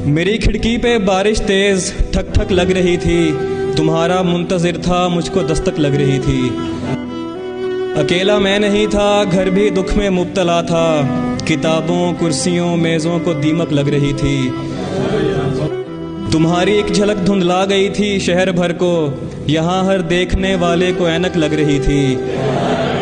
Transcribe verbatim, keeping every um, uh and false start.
मेरी खिड़की पे बारिश तेज ठक ठक लग रही थी, तुम्हारा मुंतज़िर था मुझको दस्तक लग रही थी। अकेला मैं नहीं था, घर भी दुख में मुब्तला था, किताबों कुर्सियों मेज़ों को दीमक लग रही थी। तुम्हारी एक झलक धुंधला गई थी शहर भर को, यहाँ हर देखने वाले को ऐनक लग रही थी।